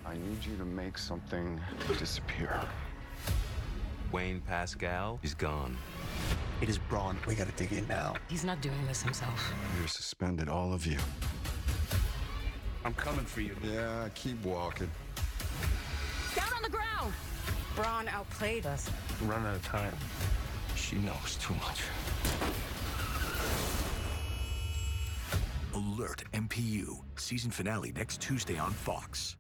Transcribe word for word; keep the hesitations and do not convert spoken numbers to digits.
I need you to make something disappear. Wayne Pascal is gone. It is Braun. We gotta dig in now. He's not doing this himself. You're suspended, all of you. I'm coming for you. Yeah, keep walking. Down on the ground! Braun outplayed us. I'm running out of time. She knows too much. Alert M P U. Season finale next Tuesday on Fox.